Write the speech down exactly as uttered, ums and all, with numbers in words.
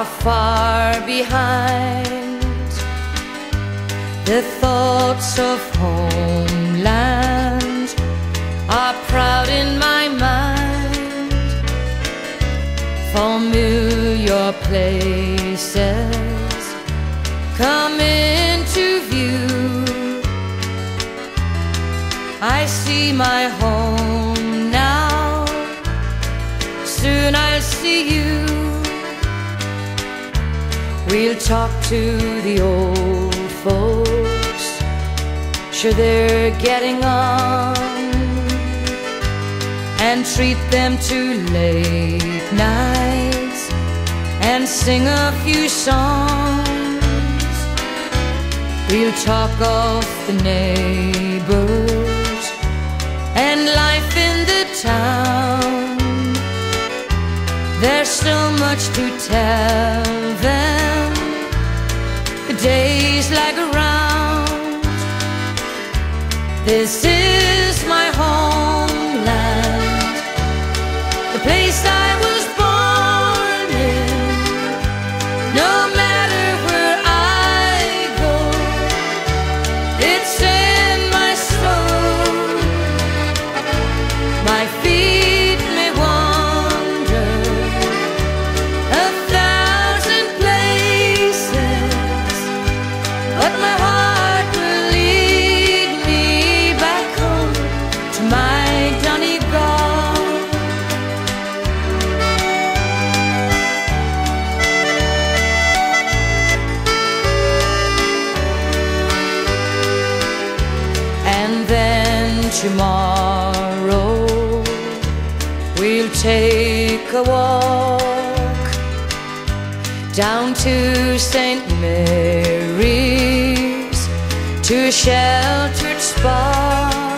are far behind. The thoughts of homeland are proud in my mind. Familiar places come into view. I see my home now, soon I'll see you. We'll talk to the old folks, sure they're getting on, and treat them to late nights and sing a few songs. We'll talk of the neighbors and life in the town. There's so much to tell them, the days lag around. This is my homeland, the place I was born in. No matter where I go, it's in my soul. My feet may wander a thousand places, but my heart will lead me back home to my Donegal. And then tomorrow we'll take a walk down to Saint Mary's, to a sheltered spot.